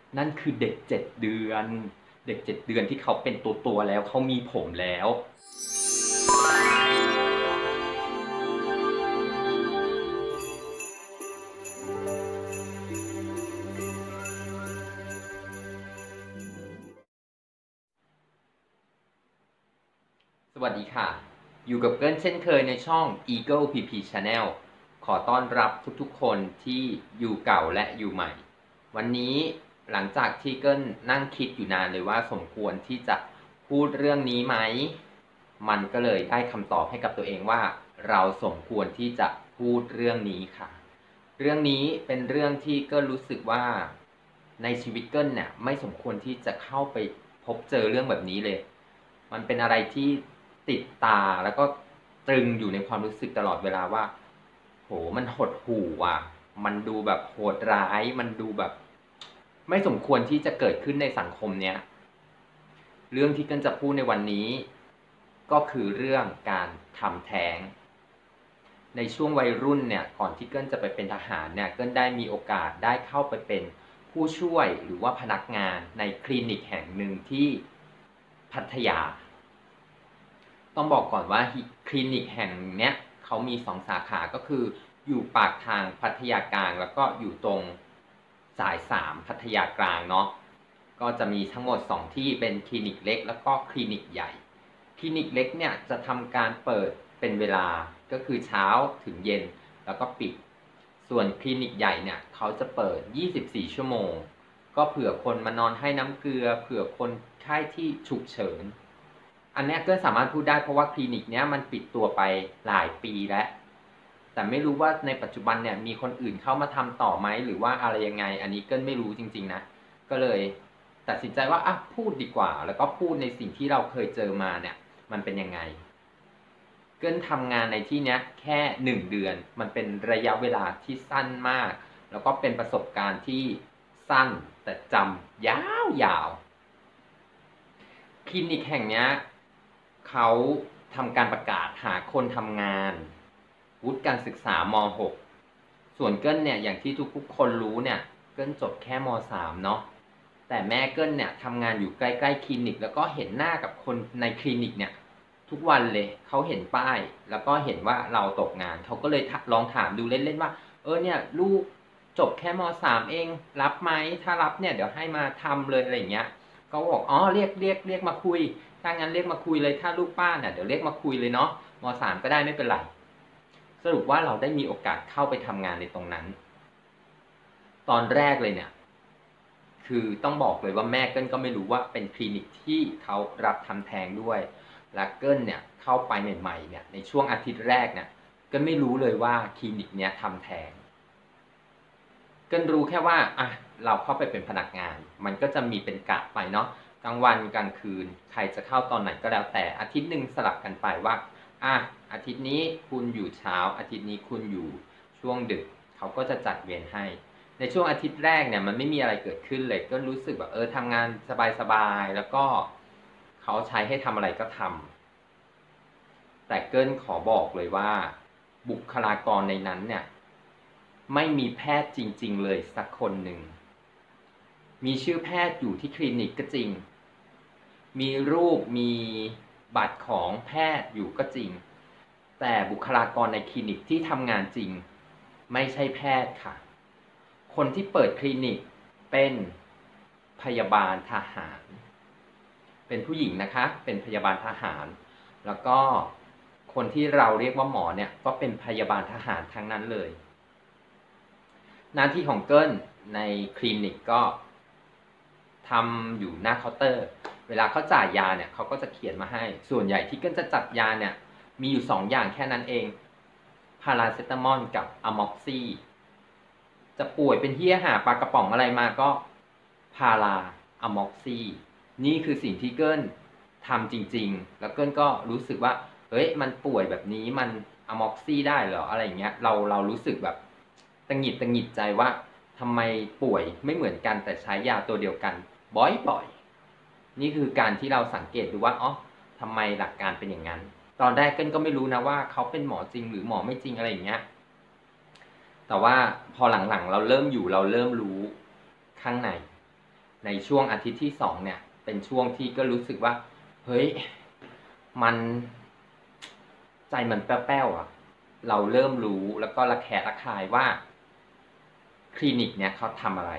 นั่นคือเด็ก7 เดือนเด็ก7 เดือนที่เขาเป็นตัวแล้วเขามีผมแล้วสวัสดีค่ะอยู่กับเกิลเช่นเคยในช่อง Eagle PP Channel ขอต้อนรับทุกๆคนที่อยู่เก่าและอยู่ใหม่วันนี้หลังจากที่เกิลนั่งคิดอยู่นานเลยว่าสมควรที่จะพูดเรื่องนี้ไหมมันก็เลยได้คำตอบให้กับตัวเองว่าเราสมควรที่จะพูดเรื่องนี้ค่ะเรื่องนี้เป็นเรื่องที่เกิลรู้สึกว่าในชีวิตเกิลเนี่ยไม่สมควรที่จะเข้าไปพบเจอเรื่องแบบนี้เลยมันเป็นอะไรที่ติดตาแล้วก็ตรึงอยู่ในความรู้สึกตลอดเวลาว่าโหมันหดหู่อ่ะมันดูแบบโหดร้ายมันดูแบบไม่สมควรที่จะเกิดขึ้นในสังคมเนี้ยเรื่องที่เกิลจะพูดในวันนี้ก็คือเรื่องการทำแท้งในช่วงวัยรุ่นเนี่ยก่อนที่เกิลจะไปเป็นทหารเนี่ยเกิลได้มีโอกาสได้เข้าไปเป็นผู้ช่วยหรือว่าพนักงานในคลินิกแห่งหนึ่งที่พัทยา ต้องบอกก่อนว่าคลินิกแห่งเนี้ยเขามี2 สาขาก็คืออยู่ปากทางพัทยากลางแล้วก็อยู่ตรงสาย3พัทยากลางเนาะก็จะมีทั้งหมด2ที่เป็นคลินิกเล็กแล้วก็คลินิกใหญ่คลินิกเล็กเนี่ยจะทำการเปิดเป็นเวลาก็คือเช้าถึงเย็นแล้วก็ปิดส่วนคลินิกใหญ่เนี่ยเขาจะเปิด24ชั่วโมงก็เผื่อคนมานอนให้น้ำเกลือเผื่อคนไข้ที่ฉุกเฉิน อันนี้ก็สามารถพูดได้เพราะว่าคลินิกเนี้ยมันปิดตัวไปหลายปีแล้วแต่ไม่รู้ว่าในปัจจุบันเนี่ยมีคนอื่นเข้ามาทำต่อไหมหรือว่าอะไรยังไงอันนี้เกิลไม่รู้จริงๆนะก็เลยตัดสินใจว่าพูดดีกว่าแล้วก็พูดในสิ่งที่เราเคยเจอมาเนี่ยมันเป็นยังไงเกิลทำงานในที่เนี้ยแค่1 เดือนมันเป็นระยะเวลาที่สั้นมากแล้วก็เป็นประสบการณ์ที่สั้นแต่จำยาวๆคลินิกแห่งเนี้ย เขาทำการประกาศหาคนทำงานวุฒิการศึกษาม.6 ส่วนเกิ้ลเนี่ยอย่างที่ทุกๆคนรู้เนี่ยเกิ้ลจบแค่ม.3 เนาะแต่แม่เกิ้ลเนี่ยทำงานอยู่ใกล้ๆคลินิกแล้วก็เห็นหน้ากับคนในคลินิกเนี่ยทุกวันเลยเขาเห็นป้ายแล้วก็เห็นว่าเราตกงานเขาก็เลยลองถามดูเล่นๆว่าเนี่ยลูกจบแค่ม.3 เองรับไหมถ้ารับเนี่ยเดี๋ยวให้มาทำเลยอะไรอย่างเงี้ยก็บอกเรียกมาคุย ถ้างั้นเรียกมาคุยเลยถ้าลูกป้าเนี่ยเดี๋ยวเรียกมาคุยเลยเนาะม.3 ก็ได้ไม่เป็นไรสรุปว่าเราได้มีโอกาสเข้าไปทำงานในตรงนั้นตอนแรกเลยเนี่ยคือต้องบอกเลยว่าแม่เกิ้ลก็ไม่รู้ว่าเป็นคลินิกที่เขารับทำแท้งด้วยและเกิ้ลเนี่ยเข้าไปใหม่ๆเนี่ยในช่วงอาทิตย์แรกเนี่ยเกิ้ลไม่รู้เลยว่าคลินิกเนี้ยทำแท้งเกิ้ลรู้แค่ว่าเราเข้าไปเป็นพนักงานมันก็จะมีเป็นกะไปเนาะ กลางวันกลางคืนใครจะเข้าตอนไหนก็แล้วแต่อาทิตย์หนึ่งสลับกันไปว่าอาทิตย์นี้คุณอยู่เช้าอาทิตย์นี้คุณอยู่ช่วงดึกเขาก็จะจัดเวรให้ในช่วงอาทิตย์แรกเนี่ยมันไม่มีอะไรเกิดขึ้นเลยก็รู้สึกว่าทำงานสบายๆแล้วก็เขาใช้ให้ทำอะไรก็ทำแต่เกิลขอบอกเลยว่าบุคลากรในนั้นเนี่ยไม่มีแพทย์จริงๆเลยสักคนหนึ่งมีชื่อแพทย์อยู่ที่คลินิกก็จริง มีรูปมีบัตรของแพทย์อยู่ก็จริงแต่บุคลากรในคลินิกที่ทำงานจริงไม่ใช่แพทย์ค่ะคนที่เปิดคลินิกเป็นพยาบาลทหารเป็นผู้หญิงนะคะเป็นพยาบาลทหารแล้วก็คนที่เราเรียกว่าหมอเนี่ยก็เป็นพยาบาลทหารทั้งนั้นเลยหน้าที่ของเกิลในคลินิกก็ทำอยู่หน้าเคาน์เตอร์เวลาเขาจ่ายยาเนี่ยเขาก็จะเขียนมาให้ส่วนใหญ่ที่เกิลจะจัดยาเนี่ยมีอยู่2 อย่างแค่นั้นเองพาราเซตามอลกับอะม็อกซี่จะป่วยเป็นเหี้ยหาปลากระป๋องอะไรมาก็พาราอะม็อกซี่นี่คือสิ่งที่เกิลทำจริงๆแล้วเกิลก็รู้สึกว่าเฮ้ยมันป่วยแบบนี้มันอะม็อกซี่ได้เหรออะไรเงี้ยเรารู้สึกแบบตังหงิดใจว่าทำไมป่วยไม่เหมือนกันแต่ใช้ยาตัวเดียวกันบ่อยๆนี่คือการที่เราสังเกตดูว่าทำไมหลักการเป็นอย่างนั้นตอนแรกเกิลก็ไม่รู้นะว่าเขาเป็นหมอจริงหรือหมอไม่จริงอะไรอย่างเงี้ยแต่ว่าพอหลังๆเราเริ่มรู้ข้างในในช่วงอาทิตย์ที่2เนี่ยเป็นช่วงที่ก็รู้สึกว่าเฮ้ยมันใจมันแป้วๆอ่ะเราเริ่มรู้แล้วก็ระแคะระคายว่าคลินิกเนี่ยเขาทำอะไร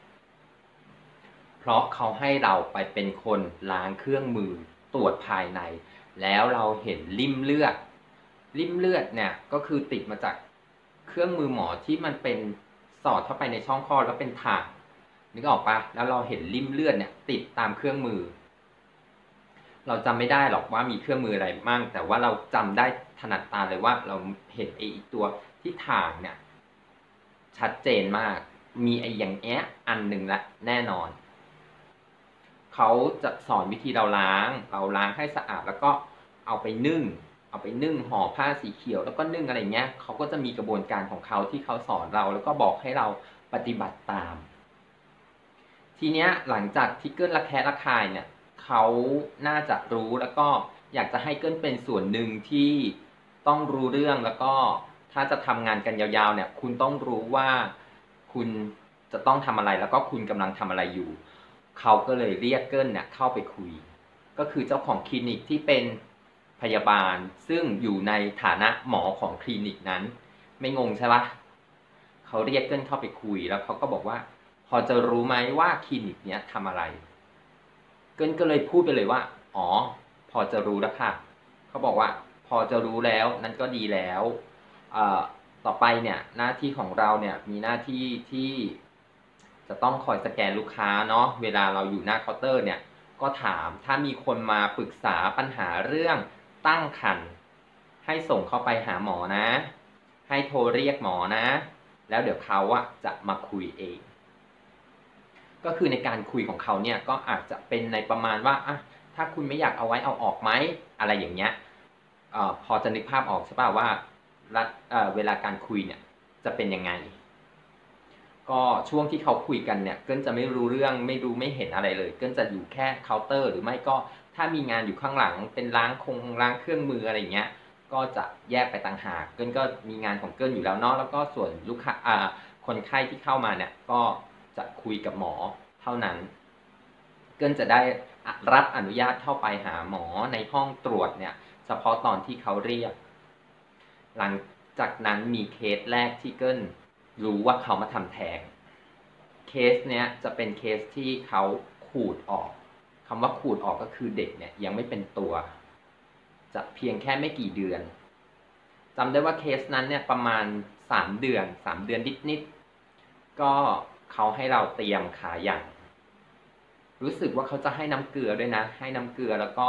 เพราะเขาให้เราไปเป็นคนล้างเครื่องมือตรวจภายในแล้วเราเห็นริ่มเลือดเนี่ยก็คือติดมาจากเครื่องมือหมอที่มันเป็นสอดเข้าไปในช่องคลอดแล้วเป็นถากนึกออกปะแล้วเราเห็นริ่มเลือดเนี่ยติดตามเครื่องมือเราจำไม่ได้หรอกว่ามีเครื่องมืออะไรบ้างแต่ว่าเราจำได้ถนัดตาเลยว่าเราเห็นไอ้ตัวที่ถากเนี่ยชัดเจนมากมีไอ้อย่างเงี้ยอันหนึ่งละแน่นอนเขาจะสอนวิธีเราล้างให้สะอาดแล้วก็เอาไปนึ่งห่อผ้าสีเขียวแล้วก็นึ่งอะไรเงี้ยเขาก็จะมีกระบวนการของเขาที่เขาสอนเราแล้วก็บอกให้เราปฏิบัติตามทีเนี้ยหลังจากที่เกิ้ลระแคะระคายเนี่ยเขาน่าจะรู้แล้วก็อยากจะให้เกิ้ลเป็นส่วนหนึ่งที่ต้องรู้เรื่องแล้วก็ถ้าจะทำงานกันยาวๆเนี่ยคุณต้องรู้ว่าคุณจะต้องทำอะไรแล้วก็คุณกำลังทำอะไรอยู่เขาก็เลยเรียกเกิ้ลเนี่ยเข้าไปคุยก็คือเจ้าของคลินิกที่เป็นพยาบาลซึ่งอยู่ในฐานะหมอของคลินิกนั้นไม่งงใช่ปะเขาเรียกเกิ้ลเข้าไปคุยแล้วเขาก็บอกว่าพอจะรู้ไหมว่าคลินิกเนี้ยทำอะไรเกิ้ลก็เลยพูดไปเลยว่าอ๋อพอจะรู้แล้วค่ะเขาบอกว่าพอจะรู้แล้วนั่นก็ดีแล้วต่อไปเนี่ยหน้าที่ของเราเนี่ยมีหน้าที่ที่จะต้องคอยสแกนลูกค้าเนาะเวลาเราอยู่หน้าเคาน์เตอร์เนี่ยก็ถามถ้ามีคนมาปรึกษาปัญหาเรื่องตั้งครรภ์ให้ส่งเข้าไปหาหมอนะให้โทรเรียกหมอนะแล้วเดี๋ยวเขาจะมาคุยเองก็คือในการคุยของเขาเนี่ยก็อาจจะเป็นในประมาณว่าถ้าคุณไม่อยากเอาไว้เอาออกไหมอะไรอย่างเงี้ยพอจะนึกภาพออกใช่ป่ะว่าเวลาการคุยเนี่ยจะเป็นยังไงก็ช่วงที่เขาคุยกันเนี่ยเกิ้ลจะไม่รู้เรื่องไม่เห็นอะไรเลยเกิ้ลจะอยู่แค่เคาน์เตอร์หรือไม่ก็ถ้ามีงานอยู่ข้างหลังเป็นล้างเครื่องมืออะไรเงี้ยก็จะแยกไปต่างหากเกิ้ลก็มีงานของเกิ้ลอยู่แล้วเนาะแล้วก็ส่วนลูกค้าคนไข้ที่เข้ามาเนี่ยก็จะคุยกับหมอเท่านั้นเกิ้ลจะได้รับอนุญาตเข้าไปหาหมอในห้องตรวจเนี่ยเฉพาะตอนที่เขาเรียกหลังจากนั้นมีเคสแรกที่เกิ้ลรู้ว่าเขามาทำแท้งเคสเนี้ยจะเป็นเคสที่เขาขูดออกคำว่าขูดออกก็คือเด็กเนี่ยยังไม่เป็นตัวจะเพียงแค่ไม่กี่เดือนจำได้ว่าเคสนั้นเนี่ยประมาณ3 เดือนนิดๆก็เขาให้เราเตรียมขาหยั่งรู้สึกว่าเขาจะให้น้ำเกลือด้วยนะให้น้ำเกลือแล้วก็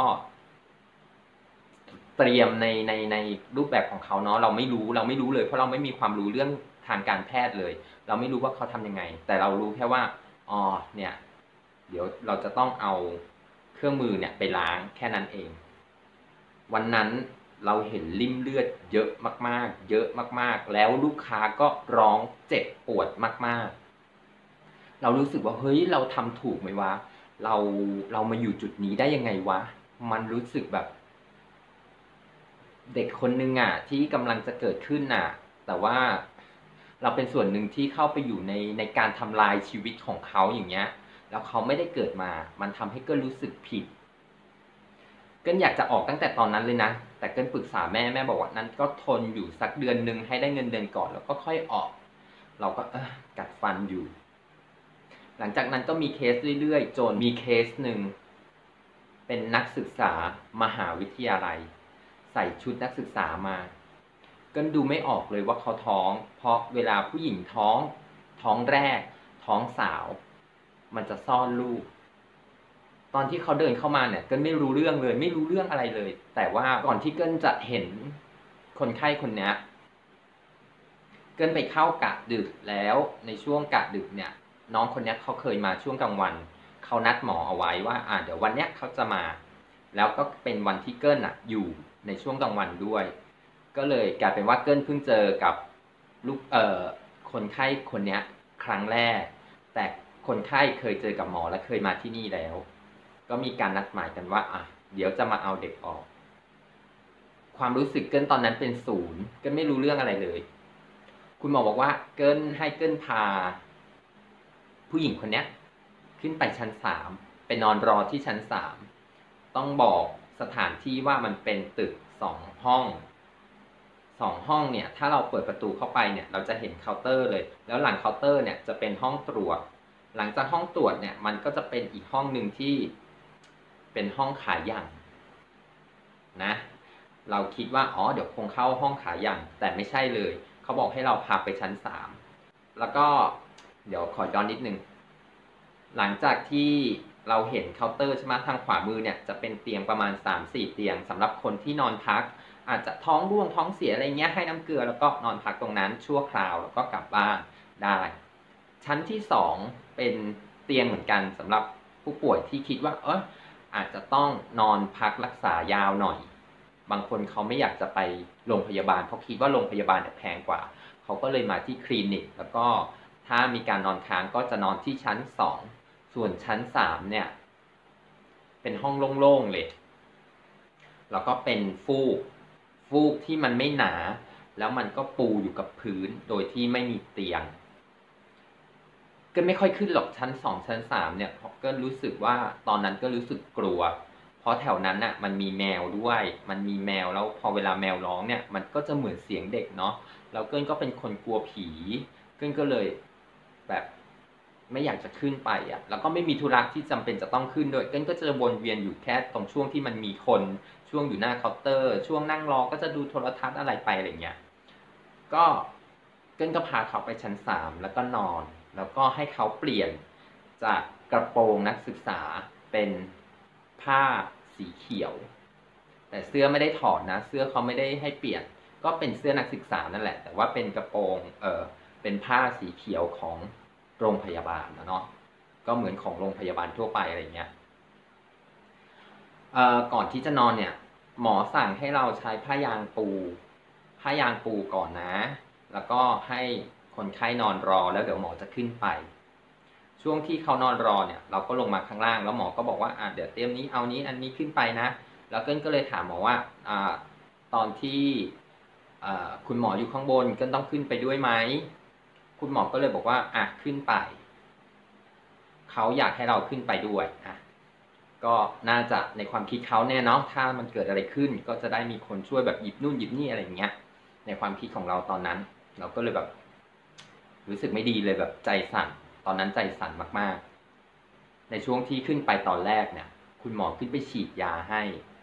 เตรียมในรูปแบบของเขาเนาะเราไม่รู้เลยเพราะเราไม่มีความรู้เรื่องทางการแพทย์เลยเราไม่รู้ว่าเขาทำยังไงแต่เรารู้แค่ว่าอ๋อเนี่ยเดี๋ยวเราจะต้องเอาเครื่องมือเนี่ยไปล้างแค่นั้นเองวันนั้นเราเห็นริ่มเลือดเยอะมากๆแล้วลูกค้าก็ร้องเจ็บปวดมากๆเรารู้สึกว่าเฮ้ยเราทำถูกไหมวะเรามาอยู่จุดนี้ได้ยังไงวะมันรู้สึกแบบเด็กคนนึงที่กำลังจะเกิดขึ้นแต่ว่าเราเป็นส่วนหนึ่งที่เข้าไปอยู่ในการทำลายชีวิตของเขาอย่างเงี้ยแล้วเขาไม่ได้เกิดมามันทำให้เกิ้ลรู้สึกผิดเกิ้ลอยากจะออกตั้งแต่ตอนนั้นเลยนะแต่เกิ้ลปรึกษาแม่บอกว่านั้นก็ทนอยู่สักเดือนนึงให้ได้เงินเดือนก่อนแล้วก็ค่อยออกเราก็กัดฟันอยู่หลังจากนั้นก็มีเคสเรื่อยๆจนมีเคสหนึ่งเป็นนักศึกษามหาวิทยาลัยใส่ชุดนักศึกษามาก็ดูไม่ออกเลยว่าเขาท้องเพราะเวลาผู้หญิงท้องแรกท้องสาวมันจะซ่อนลูกตอนที่เขาเดินเข้ามาเนี่ยเกิ้ลไม่รู้เรื่องเลยไม่รู้เรื่องอะไรเลยแต่ว่าก่อนที่เกิ้ลจะเห็นคนไข้คนนี้เกิ้ลไปเข้ากะดึกแล้วในช่วงกะดึกเนี่ยน้องคนนี้เขาเคยมาช่วงกลางวันเขานัดหมอเอาไว้ว่าเดี๋ยววันเนี้ยเขาจะมาแล้วก็เป็นวันที่เกิ้ลอยู่ในช่วงกลางวันด้วยก็เลยกลายเป็นว่าเกิ้ลเพิ่งเจอกับลูกคนไข้คนนี้ครั้งแรกแต่คนไข้เคยเจอกับหมอและเคยมาที่นี่แล้วก็มีการนัดหมายกันว่าเดี๋ยวจะมาเอาเด็กออกความรู้สึกเกิ้ลตอนนั้นเป็นศูนย์เกิ้ลไม่รู้เรื่องอะไรเลยคุณหมอบอกว่าให้เกิ้ลพาผู้หญิงคนนี้ขึ้ขึ้นไปชั้น3ไปนอนรอที่ชั้น3ต้องบอกสถานที่ว่ามันเป็นตึก2ห้อง2ห้องเนี่ยถ้าเราเปิดประตูเข้าไปเนี่ยเราจะเห็นเคาน์เตอร์เลยแล้วหลังเคาน์เตอร์เนี่ยจะเป็นห้องตรวจหลังจากห้องตรวจเนี่ยมันก็จะเป็นอีกห้องหนึ่งที่เป็นห้องขายอย่างนะเราคิดว่าเดี๋ยวคงเข้าห้องขายอย่างแต่ไม่ใช่เลยเขาบอกให้เราพาไปชั้น3แล้วก็เดี๋ยวขอย้อนนิดนึงหลังจากที่เราเห็นเคาน์เตอร์ใช่ไหมทางขวามือเนี่ยจะเป็นเตียงประมาณ 3-4 เตียงสำหรับคนที่นอนพักอาจจะท้องร่วงท้องเสียอะไรเงี้ยให้น้ำเกลือแล้วก็นอนพักตรงนั้นชั่วคราวแล้วก็กลับบ้านได้ชั้นที่2เป็นเตียงเหมือนกันสำหรับผู้ป่วยที่คิดว่าอาจจะต้องนอนพักรักษายาวหน่อยบางคนเขาไม่อยากจะไปโรงพยาบาลเพราะคิดว่าโรงพยาบาลเนี่ยแพงกว่าเขาก็เลยมาที่คลินิกแล้วก็ถ้ามีการนอนค้างก็จะนอนที่ชั้น2ส่วนชั้น3เนี่ยเป็นห้องโล่งๆเลยแล้วก็เป็นฟูกที่มันไม่หนาแล้วมันก็ปูอยู่กับพื้นโดยที่ไม่มีเตียงก็ไม่ค่อยขึ้นหรอกชั้น2ชั้น3เนี่ยเพราะก็รู้สึกว่าตอนนั้นก็รู้สึกกลัวเพราะแถวนั้นน่ะมันมีแมวด้วยมันมีแมวแล้วพอเวลาแมวร้องเนี่ยมันก็จะเหมือนเสียงเด็กเนาะแล้วเกิ้ลก็เป็นคนกลัวผีเกิ้ลก็เลยแบบไม่อยากจะขึ้นไปอ่ะแล้วก็ไม่มีธุระที่จำเป็นจะต้องขึ้นด้วยเกิ้ลก็จะวนเวียนอยู่แค่ตรงช่วงที่มันมีคนช่วงอยู่หน้าเคาน์เตอร์ช่วงนั่งรอก็จะดูโทรทัศน์อะไรไปอะไรเงี้ยก็เกิ้ลก็พาเขาไปชั้น3แล้วก็นอนแล้วก็ให้เขาเปลี่ยนจากกระโปรงนักศึกษาเป็นผ้าสีเขียวแต่เสื้อไม่ได้ถอดนะเสื้อเขาไม่ได้ให้เปลี่ยนก็เป็นเสื้อนักศึกษานั่นแหละแต่ว่าเป็นกระโปรงเป็นผ้าสีเขียวของโรงพยาบาลนะเนาะก็เหมือนของโรงพยาบาลทั่วไปอะไรเงี้ยก่อนที่จะนอนเนี่ยหมอสั่งให้เราใช้ผ้ายางปูก่อนนะแล้วก็ให้คนไข้นอนรอแล้วเดี๋ยวหมอจะขึ้นไปช่วงที่เขานอนรอเนี่ยเราก็ลงมาข้างล่างแล้วหมอก็บอกว่าเดี๋ยวเตรียมนี้เอานี้อันนี้ขึ้นไปนะแล้วเกิ้ลก็เลยถามหมอว่าตอนที่คุณหมออยู่ข้างบนเกิ้ลต้องขึ้นไปด้วยไหมคุณหมอก็เลยบอกว่าขึ้นไปเขาอยากให้เราขึ้นไปด้วยก็น่าจะในความคิดเขาแน่เนาะถ้ามันเกิดอะไรขึ้นก็จะได้มีคนช่วยแบบหยิบนู่นหยิบนี่อะไรอย่างเงี้ยในความคิดของเราตอนนั้นเราก็เลยแบบรู้สึกไม่ดีเลยแบบใจสั่นตอนนั้นใจสั่นมากๆในช่วงที่ขึ้นไปตอนแรกเนี่ยคุณหมอขึ้นไปฉีดยาให้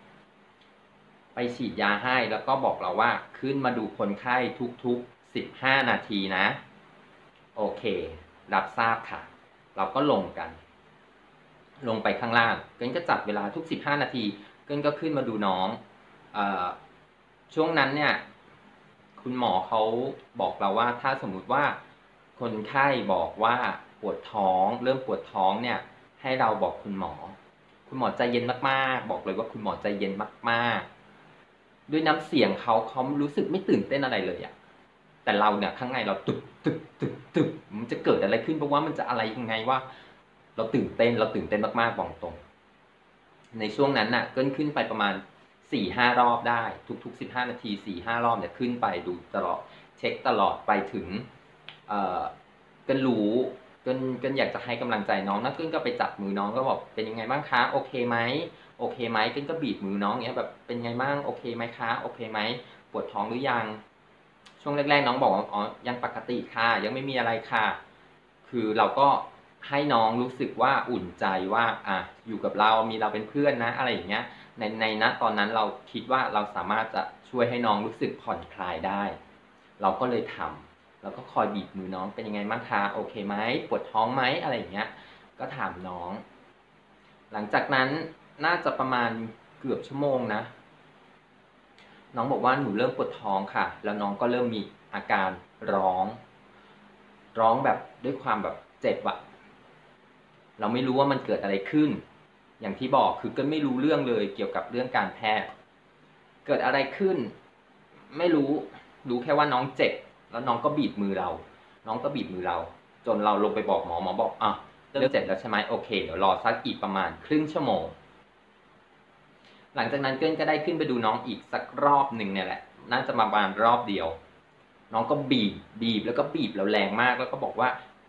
แล้วก็บอกเราว่าขึ้นมาดูคนไข้ทุกๆ15นาทีนะโอเครับทราบค่ะเราก็ลงไปข้างล่างเกิ้ลก็จับเวลาทุก15นาทีเกิ้ลก็ขึ้นมาดูน้องช่วงนั้นเนี่ยคุณหมอเขาบอกเราว่าถ้าสมมุติว่าคนไข้บอกว่าปวดท้องเริ่มปวดท้องเนี่ยให้เราบอกคุณหมอใจเย็นมากๆบอกเลยว่าคุณหมอใจเย็นมากๆด้วยน้ำเสียงเขารู้สึกไม่ตื่นเต้นอะไรเลยอะแต่เราเนี่ยข้างในเราตึบมันจะเกิดอะไรขึ้นเพราะว่ามันจะอะไรยังไงว่าเราตื่นเต้นมากๆบอกตรงในช่วงนั้นน่ะเกิ้ลขึ้นไปประมาณ 4-5 รอบได้ทุกๆ15นาที 4-5 รอบเนี่ยขึ้นไปดูตลอดเช็คตลอดไปถึงเกิ้ลรู้เกิ้ลอยากจะให้กำลังใจน้องนะเกิ้ลก็ไปจับมือน้องก็บอกเป็นยังไงบ้างคะโอเคไหมเกิ้ลก็บีบมือน้องเงี้ยแบบเป็นไงบ้างโอเคไหมคะโอเคไหมปวดท้องหรือยังช่วงแรกๆน้องบอกว่ายังปกติค่ะยังไม่มีอะไรค่ะคือเราก็ให้น้องรู้สึกว่าอุ่นใจว่าอยู่กับเรามีเราเป็นเพื่อนนะอะไรอย่างเงี้ยในณตอนนั้นเราคิดว่าเราสามารถจะช่วยให้น้องรู้สึกผ่อนคลายได้เราก็เลยทำแล้วก็คอยบีบมือน้องเป็นยังไงบ้างคะโอเคไหมปวดท้องไหมอะไรอย่างเงี้ยก็ถามน้องหลังจากนั้นน่าจะประมาณเกือบชั่วโมงนะน้องบอกว่าหนูเริ่มปวดท้องค่ะแล้วน้องก็เริ่มมีอาการร้องแบบด้วยความแบบเจ็บอะเราไม่รู้ว่ามันเกิดอะไรขึ้นอย่างที่บอกคือก็ไม่รู้เรื่องเลยเกี่ยวกับเรื่องการแพทย์เกิดอะไรขึ้นไม่รู้แค่ว่าน้องเจ็บแล้วน้องก็บีบมือเราจนเราลงไปบอกหมอบอกเริ่มเจ็บแล้วใช่ไหมโอเคเดี๋ยวรอสักอีกประมาณครึ่งชั่วโมงหลังจากนั้นเกิ้ลก็ได้ขึ้นไปดูน้องอีกสักรอบหนึ่งเนี่ยแหละน่าจะมาประมาณรอบเดียวน้องก็บีบแล้วก็บีบแล้วแรงมากแล้วก็บอกว่า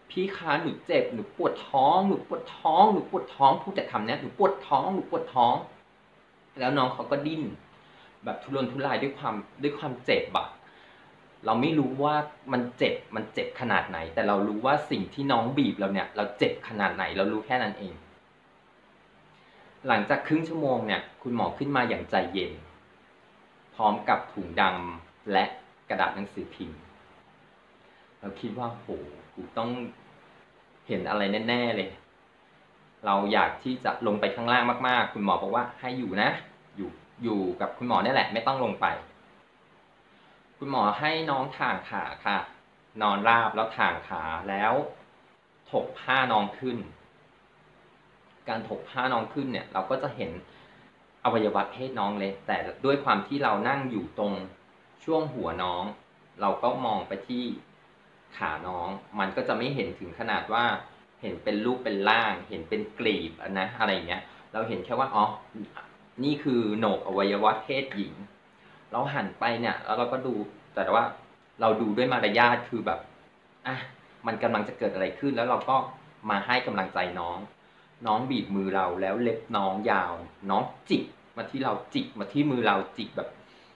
พี่คะหนูเจ็บหนูปวดท้องหนูปวดท้องหนูปวดท้องพูดแต่คำนี้หนูปวดท้องหนูปวดท้องแล้วน้องเขาก็ดิ้นแบบทุรนทุรายด้วยความเจ็บอะเราไม่รู้ว่ามันเจ็บขนาดไหนแต่เรารู้ว่าสิ่งที่น้องบีบเราเนี่ยเราเจ็บขนาดไหนเรารู้แค่นั้นเองหลังจากครึ่งชั่วโมงเนี่ยคุณหมอขึ้นมาอย่างใจเย็นพร้อมกับถุงดำและกระดาษหนังสือพิมพ์เราคิดว่าโหกูต้องเห็นอะไรแน่ๆเลยเราอยากที่จะลงไปข้างล่างมากๆคุณหมอบอกว่าให้อยู่นะอยู่กับคุณหมอนี่แหละไม่ต้องลงไปคุณหมอให้น้องถ่างขาค่ะนอนราบแล้วถ่างขาแล้วถกผ้าน้องขึ้นการถกผ้าน้องขึ้นเนี่ยเราก็จะเห็นอวัยวะเพศน้องเลยแต่ด้วยความที่เรานั่งอยู่ตรงช่วงหัวน้องเราก็มองไปที่ขาน้องมันก็จะไม่เห็นถึงขนาดว่าเห็นเป็นรูปเป็นร่างเห็นเป็นกลีบนะอะไรเงี้ยเราเห็นแค่ว่าอ๋อนี่คือโหนกอวัยวะเพศหญิงเราหันไปเนี่ยแล้วเราก็ดูแต่ว่าเราดูด้วยมารยาทคือแบบมันกำลังจะเกิดอะไรขึ้นแล้วเราก็มาให้กำลังใจน้องบีบมือเราแล้วเล็บน้องยาวน้องจิกมาที่เราจิกมาที่มือเราจิกแบบ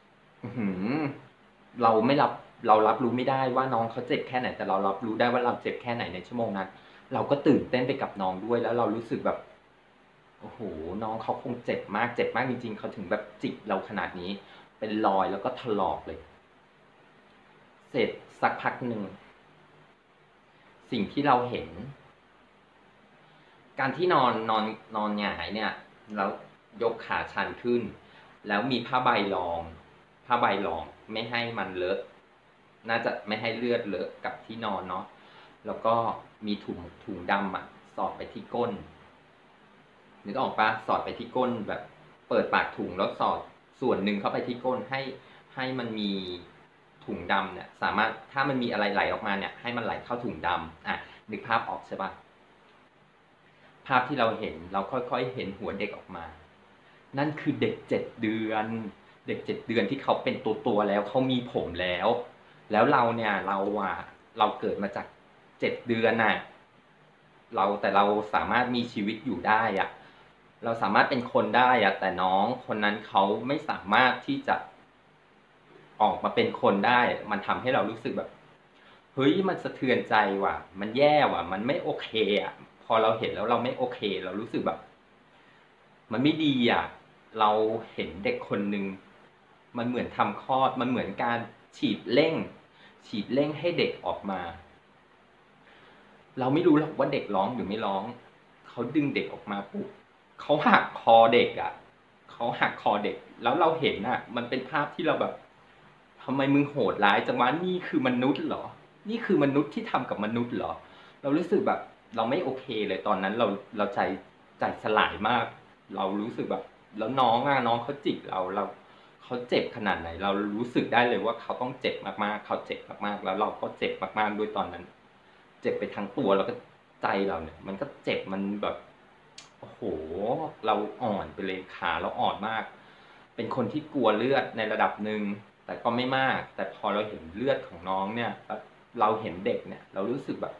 เรารับรู้ไม่ได้ว่าน้องเขาเจ็บแค่ไหนแต่เรารับรู้ได้ว่าเราเจ็บแค่ไหนในชั่วโมงนั้นเราก็ตื่นเต้นไปกับน้องด้วยแล้วเรารู้สึกแบบโอ้โหน้องเขาคงเจ็บมากจริงๆเขาถึงแบบจิกเราขนาดนี้เป็นรอยแล้วก็ถลอกเลยเสร็จสักพักหนึ่งสิ่งที่เราเห็นการที่นอนหงายเนี่ยแล้วยกขาชันขึ้นแล้วมีผ้าใบรองไม่ให้มันเลอะน่าจะไม่ให้เลือดเลอะกับที่นอนเนาะแล้วก็มีถุงดำสอดไปที่ก้นนึกออกปะสอดไปที่ก้นแบบเปิดปากถุงแล้วสอดส่วนหนึ่งเข้าไปที่ก้นให้มันมีถุงดำเนี่ยสามารถถ้ามันมีอะไรไหลออกมาเนี่ยให้มันไหลเข้าถุงดำนึกภาพออกใช่ปะภาพที่เราเห็นเราค่อยๆเห็นหัวเด็กออกมานั่นคือเด็ก7 เดือนเด็ก7 เดือนที่เขาเป็นตัวแล้วเขามีผมแล้วเราเนี่ยเราเกิดมาจาก7 เดือนแต่เราสามารถมีชีวิตอยู่ได้เราสามารถเป็นคนได้แต่น้องคนนั้นเขาไม่สามารถที่จะออกมาเป็นคนได้มันทำให้เรารู้สึกแบบเฮ้ยมันสะเทือนใจว่ะมันแย่ว่ะมันไม่โอเคพอเราเห็นแล้วเราไม่โอเคเรารู้สึกแบบมันไม่ดีเราเห็นเด็กคนหนึ่งมันเหมือนทำคลอดมันเหมือนการฉีดเร่งให้เด็กออกมาเราไม่รู้หรอกว่าเด็กร้องหรือไม่ร้องเขาดึงเด็กออกมาปุ๊บเขาหักคอเด็กเขาหักคอเด็กแล้วเราเห็นมันเป็นภาพที่เราแบบทำไมมึงโหดร้ายจังวะนี่คือมนุษย์เหรอนี่คือมนุษย์ที่ทำกับมนุษย์เหรอเรารู้สึกแบบเราไม่โอเคเลยตอนนั้นเราใจสลายมากเรารู้สึกแบบแล้วน้องเขาจิกเราเขาเจ็บขนาดไหนเรารู้สึกได้เลยว่าเขาต้องเจ็บมากๆเขาเจ็บมากๆแล้วเราก็เจ็บมากๆด้วยตอนนั้นเจ็บไปทั้งตัวแล้วก็ใจเราเนี่ยมันก็เจ็บมันแบบโอ้โหเราอ่อนไปเลยขาเราอ่อนมากเป็นคนที่กลัวเลือดในระดับหนึ่งแต่ก็ไม่มากแต่พอเราเห็นเลือดของน้องเนี่ยเราเห็นเด็กเนี่ยเรารู้สึกแบบ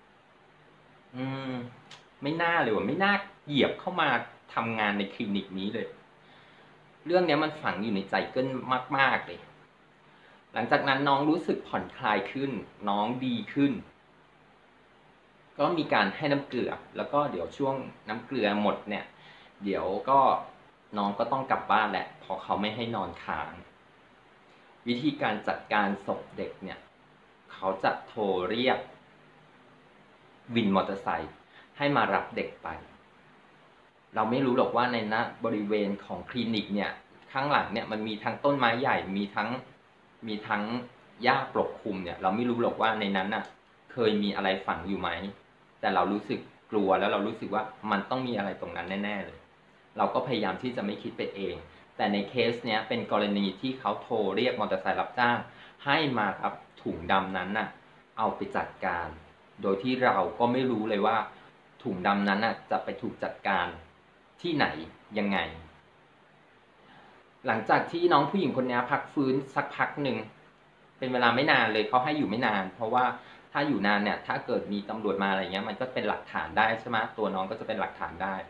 ไม่น่าเลยว่ะไม่น่าเหยียบเข้ามาทำงานในคลินิกนี้เลยเรื่องนี้มันฝังอยู่ในใจเกิ้ลมากๆเลยหลังจากนั้นน้องรู้สึกผ่อนคลายขึ้นน้องดีขึ้นก็มีการให้น้ำเกลือแล้วก็เดี๋ยวช่วงน้ำเกลือหมดเนี่ยเดี๋ยวก็น้องก็ต้องกลับบ้านแหละเพราะเขาไม่ให้นอนค้างวิธีการจัดการศพเด็กเนี่ยเขาจะโทรเรียกวินมอเตอร์ไซค์ให้มารับเด็กไปเราไม่รู้หรอกว่าในบริเวณของคลินิกเนี่ยข้างหลังเนี่ยมันมีทั้งต้นไม้ใหญ่มีทั้งหญ้าปกคลุมเนี่ยเราไม่รู้หรอกว่าในนั้นเคยมีอะไรฝังอยู่ไหมแต่เรารู้สึกกลัวแล้วเรารู้สึกว่ามันต้องมีอะไรตรงนั้นแน่ๆเลยเราก็พยายามที่จะไม่คิดไปเองแต่ในเคสเนี้ยเป็นกรณีที่เขาโทรเรียกมอเตอร์ไซค์รับจ้างให้มารับถุงดำนั้นเอาไปจัดการโดยที่เราก็ไม่รู้เลยว่าถุงดำนั้นจะไปถูกจัดการที่ไหนยังไงหลังจากที่น้องผู้หญิงคนนี้พักฟื้นสักพักหนึ่งเป็นเวลาไม่นานเลยเขาให้อยู่ไม่นานเพราะว่าถ้าอยู่นานเนี่ยถ้าเกิดมีตำรวจมาอะไรเงี้ยมันก็เป็นหลักฐานได้ใช่ไหมตัวน้องก็จะเป็นหลักฐานได้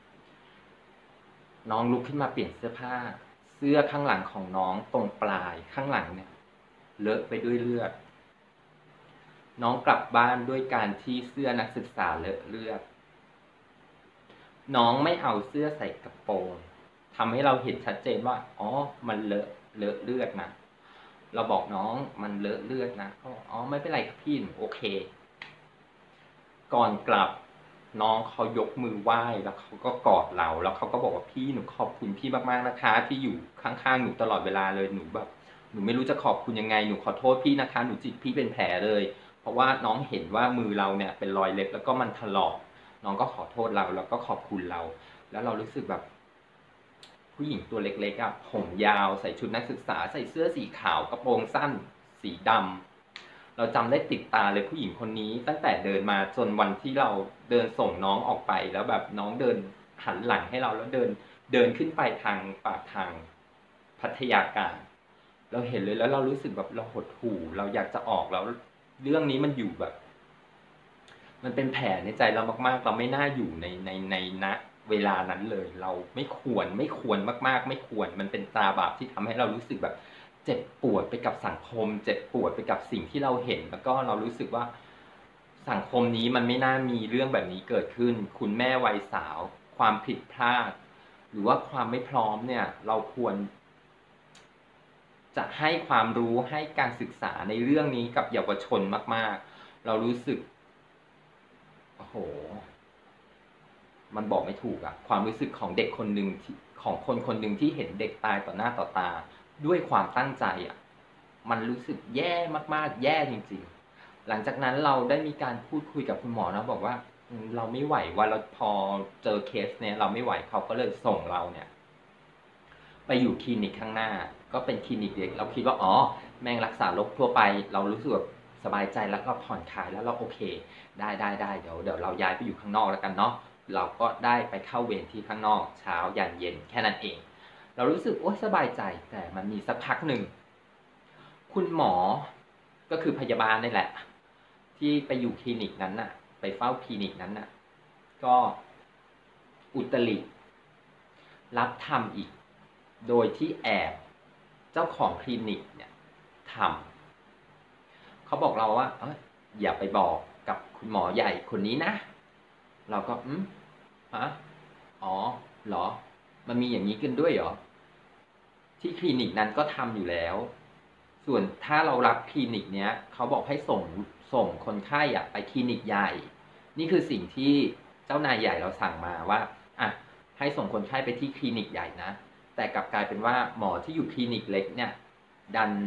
น้องลุกขึ้นมาเปลี่ยนเสื้อผ้าเสื้อข้างหลังของน้องตรงปลายข้างหลังเนี่ยเลอะไปด้วยเลือดน้องกลับบ้านด้วยการที่เสื้อนักศึกษาเลอะเลือดน้องไม่เอาเสื้อใส่กระโปรงทำให้เราเห็นชัดเจนว่าอ๋อมันเลอะเลือดนะเราบอกน้องมันเลอะเลือดนะเขาบอกอ๋อไม่เป็นไรครับพี่หนูโอเคก่อนกลับน้องเขายกมือไหว้แล้วเขาก็กอดเราแล้วเขาก็บอกว่าพี่หนูขอบคุณพี่มากๆนะคะที่อยู่ข้างๆหนูตลอดเวลาเลยหนูแบบหนูไม่รู้จะขอบคุณยังไงหนูขอโทษพี่นะคะหนูจิกพี่เป็นแผลเลยเพราะว่าน้องเห็นว่ามือเราเนี่ยเป็นรอยเล็บแล้วก็มันถลอกน้องก็ขอโทษเราแล้วก็ขอบคุณเราแล้วเรารู้สึกแบบผู้หญิงตัวเล็กๆอ่ะผมยาวใส่ชุดนักศึกษาใส่เสื้อสีขาวกระโปรงสั้นสีดำเราจำได้ติดตาเลยผู้หญิงคนนี้ตั้งแต่เดินมาจนวันที่เราเดินส่งน้องออกไปแล้วแบบน้องเดินหันหลังให้เราแล้วเดินขึ้นไปทางปากทางพัทยากลางเราเห็นเลยแล้วเรารู้สึกแบบเราหดหู่เราอยากจะออกแล้วเรื่องนี้มันอยู่แบบ มันเป็นแผลในใจเรามากๆเราไม่น่าอยู่ในณเวลานั้นเลยเราไม่ควรมากๆไม่ควรมันเป็นตราบาปที่ทำให้เรารู้สึกแบบเจ็บปวดไปกับสังคมเจ็บปวดไปกับสิ่งที่เราเห็นแล้วก็เรารู้สึกว่าสังคมนี้มันไม่น่ามีเรื่องแบบนี้เกิดขึ้นคุณแม่วัยสาวความผิดพลาดหรือว่าความไม่พร้อมเนี่ยเราควรจะให้ความรู้ให้การศึกษาในเรื่องนี้กับเยาวชนมากๆเรารู้สึก โอ้โห มันบอกไม่ถูกอะความรู้สึกของเด็กคนหนึ่งของคนคนหนึ่งที่เห็นเด็กตายต่อหน้าต่อตาด้วยความตั้งใจอะมันรู้สึกแย่มากๆแย่จริงๆหลังจากนั้นเราได้มีการพูดคุยกับคุณหมอนะบอกว่าเราไม่ไหวว่าเราพอเจอเคสเนี่ยเราไม่ไหวเขาก็เลยส่งเราเนี่ยไปอยู่คลินิกข้างหน้าก็เป็นคลินิกเด็กเราคิดว่าอ๋อแม่งรักษาโรคทั่วไปเรารู้สึกแบบสบายใจแล้วก็ผ่อนคลายแล้วเราโอเคได้เดี๋ยวเราย้ายไปอยู่ข้างนอกแล้วกันเนาะเราก็ได้ไปเข้าเวรที่ข้างนอกเช้ายันเย็นแค่นั้นเองเรารู้สึกโอ๊ยสบายใจแต่มันมีสักพักหนึ่งคุณหมอก็คือพยาบาลนี่แหละที่ไปอยู่คลินิกนั้นน่ะไปเฝ้าคลินิกนั้นน่ะก็อุตริรับทำอีกโดยที่แอบเจ้าของคลินิกเนี่ยทำเขาบอกเราว่าอย่าไปบอกกับคุณหมอใหญ่คนนี้นะเราก็ฮะอ๋อเหรอมันมีอย่างนี้กันด้วยเหรอที่คลินิกนั้นก็ทำอยู่แล้วส่วนถ้าเรารับคลินิกเนี้ยเขาบอกให้ส่งคนไข้ไปคลินิกใหญ่นี่คือสิ่งที่เจ้านายใหญ่เราสั่งมาว่าให้ส่งคนไข้ไปที่คลินิกใหญ่นะแต่กลับกลายเป็นว่าหมอที่อยู่คลินิกเล็กเนี่ยดัน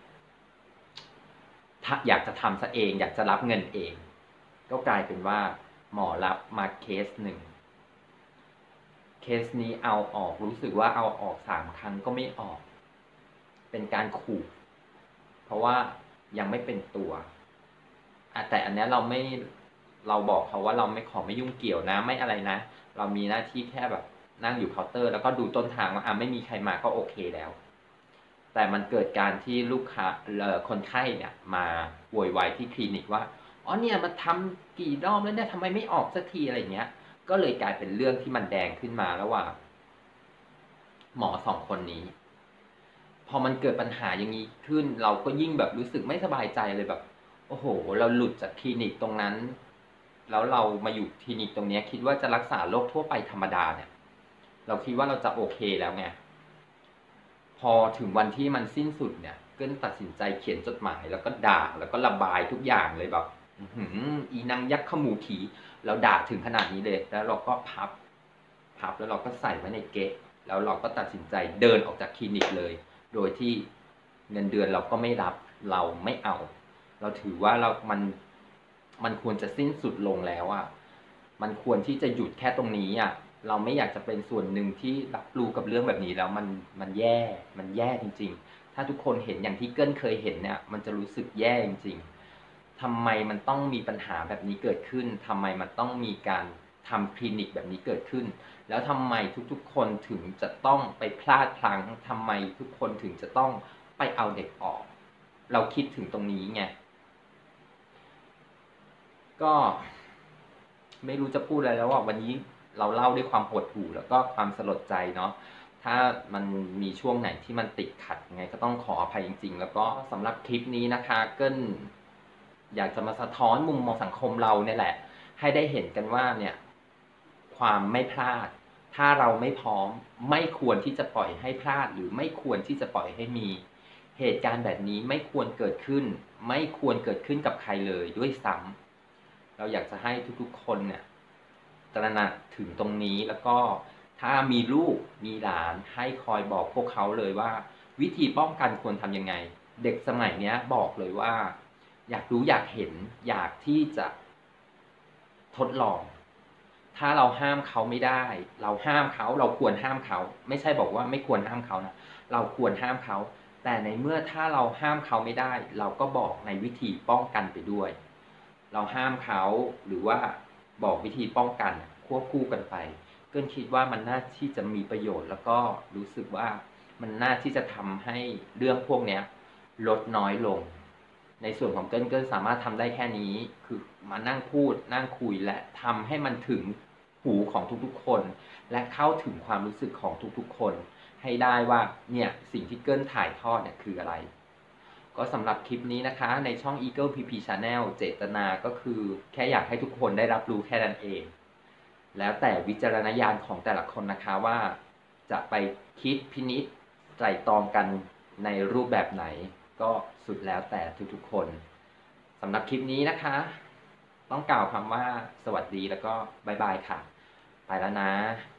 อยากจะทำซะเองอยากจะรับเงินเองก็กลายเป็นว่าหมอรับมาเคสหนึ่งเคสนี้เอาออกรู้สึกว่าเอาออก3 ครั้งก็ไม่ออกเป็นการขู่เพราะว่ายังไม่เป็นตัวแต่อันนี้เราบอกเขาว่าเราไม่ขอไม่ยุ่งเกี่ยวนะไม่อะไรนะเรามีหน้าที่แค่แบบนั่งอยู่เคาน์เตอร์แล้วก็ดูต้นทางว่าไม่มีใครมาก็โอเคแล้วแต่มันเกิดการที่ลูกค้าคนไข้เนี่ยมาโวยวายที่คลินิกว่าอ๋อเนี่ยมันทำกี่รอบแล้วเนี่ยทำไมไม่ออกสักทีอะไรเงี้ยก็เลยกลายเป็นเรื่องที่มันแดงขึ้นมาระหว่างหมอ2 คนนี้พอมันเกิดปัญหาอย่างนี้ขึ้นเราก็ยิ่งแบบรู้สึกไม่สบายใจเลยแบบโอ้โหเราหลุดจากคลินิกตรงนั้นแล้วเรามาอยู่คลินิกตรงนี้คิดว่าจะรักษาโรคทั่วไปธรรมดาเนี่ยเราคิดว่าเราจะโอเคแล้วไงพอถึงวันที่มันสิ้นสุดเนี่ยก็ตัดสินใจเขียนจดหมายแล้วก็ด่าแล้วก็ระบายทุกอย่างเลยแบบอีนางยักษ์ขมูถีเราด่าถึงขนาดนี้เลยแล้วเราก็พับแล้วเราก็ใส่ไว้ในเก๊ะแล้วเราก็ตัดสินใจเดินออกจากคลินิกเลยโดยที่เงินเดือนเราก็ไม่รับเราไม่เอาเราถือว่ามันควรจะสิ้นสุดลงแล้วอ่ะมันควรที่จะหยุดแค่ตรงนี้อ่ะเราไม่อยากจะเป็นส่วนหนึ่งที่รับรู้กับเรื่องแบบนี้แล้วมันแย่จริงๆถ้าทุกคนเห็นอย่างที่เกิ้ลเคยเห็นเนี่ยมันจะรู้สึกแย่จริงๆทำไมมันต้องมีปัญหาแบบนี้เกิดขึ้นทำไมมันต้องมีการทำคลินิกแบบนี้เกิดขึ้นแล้วทำไมทุกๆคนถึงจะต้องไปพลาดพลั้งทำไมทุกคนถึงจะต้องไปเอาเด็กออกเราคิดถึงตรงนี้ไงก็ไม่รู้จะพูดอะไรแล้ววันนี้เราเล่าด้วยความหดหู่แล้วก็ความสลดใจเนาะถ้ามันมีช่วงไหนที่มันติดขัดยังไงก็ต้องขออภัยจริงๆแล้วก็สำหรับคลิปนี้นะคะเกิ้ลอยากจะมาสะท้อนมุมมองสังคมเราเนี่ยแหละให้ได้เห็นกันว่าเนี่ยความไม่พลาดถ้าเราไม่พร้อมไม่ควรที่จะปล่อยให้พลาดหรือไม่ควรที่จะปล่อยให้มีเหตุการณ์แบบนี้ไม่ควรเกิดขึ้นไม่ควรเกิดขึ้นกับใครเลยด้วยซ้ำเราอยากจะให้ทุกๆคนเนี่ยตระหนักถึงตรงนี้แล้วก็ถ้ามีลูกมีหลานให้คอยบอกพวกเขาเลยว่าวิธีป้องกันควรทำยังไงเด็กสมัยนี้บอกเลยว่าอยากรู้อยากเห็นอยากที่จะทดลองถ้าเราห้ามเขาไม่ได้เราห้ามเขาเราควรห้ามเขาไม่ใช่บอกว่าไม่ควรห้ามเขานะเราควรห้ามเขาแต่ในเมื่อถ้าเราห้ามเขาไม่ได้เราก็บอกในวิธีป้องกันไปด้วยเราห้ามเขาหรือว่าบอกวิธีป้องกันควบคู่กันไปเกินคิดว่ามันน่าที่จะมีประโยชน์แล้วก็รู้สึกว่ามันน่าที่จะทำให้เรื่องพวกนี้ลดน้อยลงในส่วนของเกินสามารถทำได้แค่นี้คือมานั่งพูดนั่งคุยและทำให้มันถึงหูของทุกๆคนและเข้าถึงความรู้สึกของทุกๆคนให้ได้ว่าเนี่ยสิ่งที่เกินถ่ายทอดเนี่ยคืออะไรก็สำหรับคลิปนี้นะคะในช่อง Eagle PP Channel เจตนาก็คือแค่อยากให้ทุกคนได้รับรู้แค่นั้นเองแล้วแต่วิจารณญาณของแต่ละคนนะคะว่าจะไปคิดพินิจไตร่ตรองกันในรูปแบบไหนก็สุดแล้วแต่ทุกๆคนสำหรับคลิปนี้นะคะต้องกล่าวคำว่าสวัสดีแล้วก็บ๊ายบายค่ะไปแล้วนะ